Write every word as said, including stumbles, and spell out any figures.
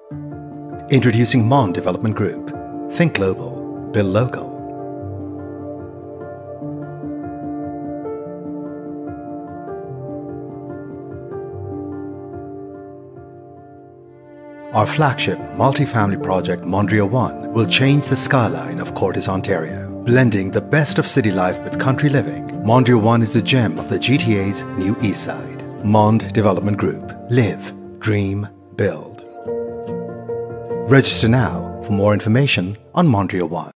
Introducing Monde Development Group. Think global, build local. Our flagship multi-family project Mondria One will change the skyline of Courtice, Ontario. Blending the best of city life with country living, Mondria One is the gem of the G T A's new east side. Monde Development Group. Live, dream, build. Register now for more information on Mondria One.